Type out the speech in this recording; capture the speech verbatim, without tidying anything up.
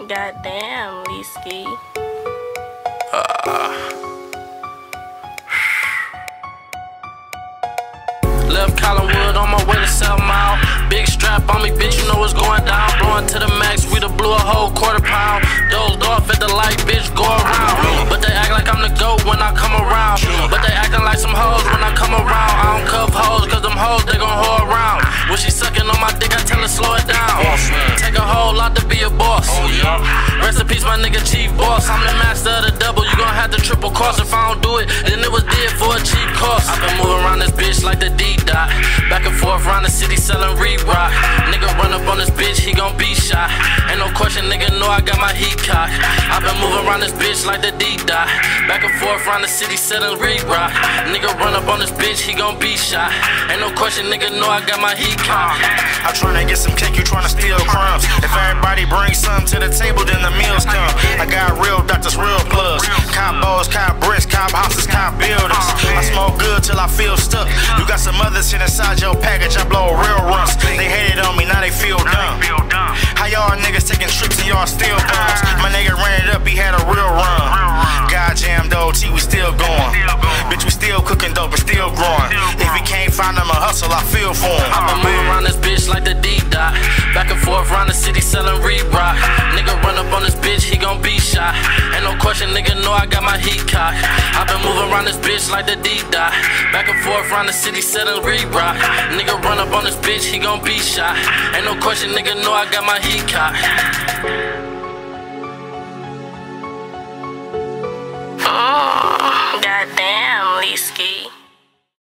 Goddamn, Leesky. Uh. Left Collinwood on my way to South Mile. Big strap on me, bitch, you know what's going down. Blowing to the max, we done blew a whole quarter pound. Dozed off at the light, bitch, go around. But they act like I'm the GOAT when I come around. But they acting like some hoes when I come around. I don't cuff hoes, cause them hoes, they gon' hoe around. When she sucking on my dick, I tell her slow it down. Take a whole lot to be a boss. Rest in peace, my nigga Chief Boss. I'm the master of the double, you gon' have to triple cost. If I don't do it, then it was dead for a cheap cost. I've been moving around this bitch like the D-Dot. Back and forth around the city selling re-rock. Nigga run up on this bitch, he gon' be shot. Ain't no question, nigga know I got my heat cocked. I've been moving around this bitch like the D-Dot. Back and forth around the city selling re-rock. Nigga run up on this bitch, he gon' be shot. Ain't no question, nigga know I got my heat cocked. I'm tryna get some cake, you tryna steal crumbs. If everybody brings something to the table, then the meals come. I got real doctors, real plugs. Cop bows, cop bricks, cop houses, cop buildings. I smoke good till I feel stuck. You got some other shit inside your package, I blow real runs. They hated on me, now they feel dumb. How y'all niggas taking trips and y'all still bums? My nigga ran it up, he had a real run. God jammed O T, we still going. Bitch, we still cooking dope and still growing. If he can't find him a hustle, I feel for him. I've been moving around this bitch like the D-Dot. Back and forth around the city selling re-rock. Nigga run up on this bitch, he gon' be shot. Ain't no question, nigga know I got my heat cocked. I've been moving around this bitch like the D-Dot. Back and forth around the city selling re-rock. Nigga run up on this bitch, he gon' be shot. Ain't no question, nigga know I got my heat cocked. Mm, goddamn, Leesky.